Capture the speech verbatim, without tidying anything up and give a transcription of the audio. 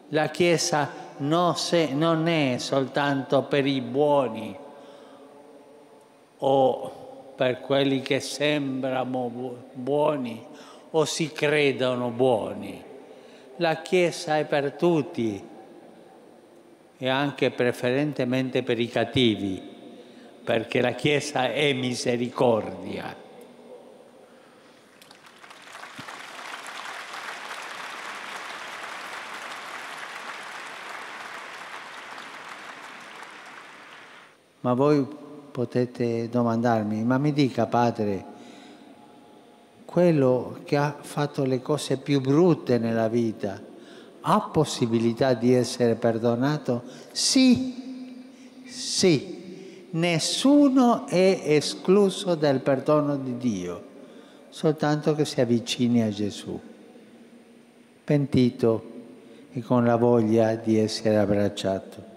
La Chiesa non, se, non è soltanto per i buoni o per quelli che sembrano buoni o si credono buoni. La Chiesa è per tutti e anche preferentemente per i cattivi, perché la Chiesa è misericordia. Ma voi potete domandarmi, ma mi dica, Padre, quello che ha fatto le cose più brutte nella vita ha possibilità di essere perdonato? Sì, sì, nessuno è escluso dal perdono di Dio, soltanto che si avvicini a Gesù, pentito e con la voglia di essere abbracciato.